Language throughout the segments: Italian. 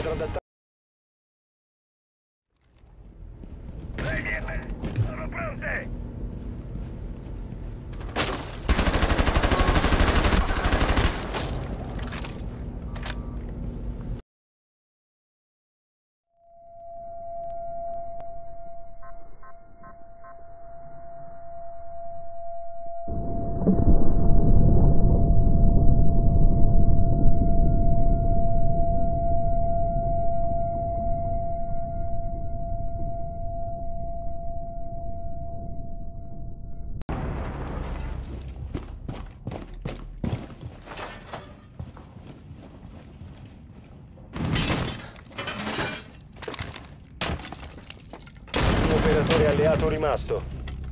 centro d'attacco. Sono pronte! Un operatore alleato rimasto.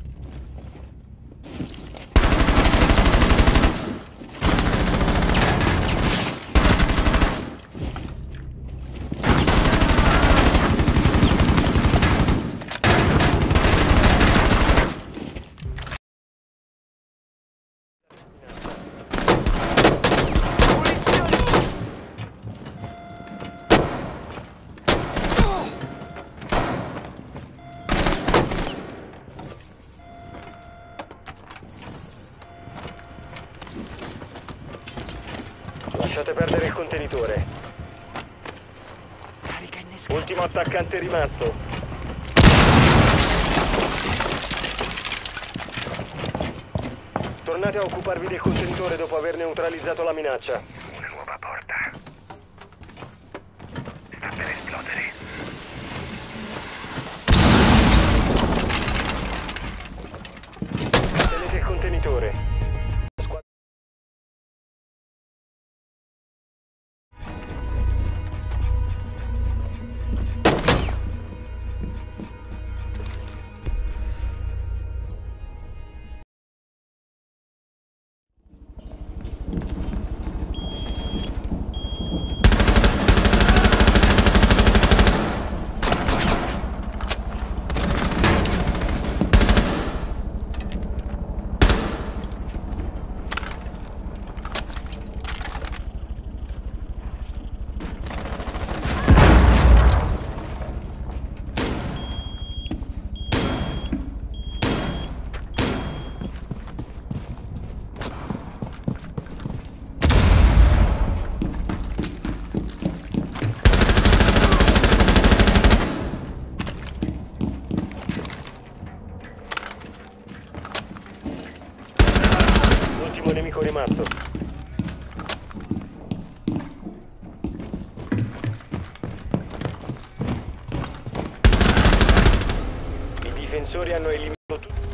Lasciate perdere il contenitore. Carica innescata. Ultimo attaccante rimasto. Tornate a occuparvi del contenitore dopo aver neutralizzato la minaccia. Una nuova porta. Sta per esplodere. Tenete il contenitore. L'ultimo nemico rimasto. I difensori hanno eliminato tutti.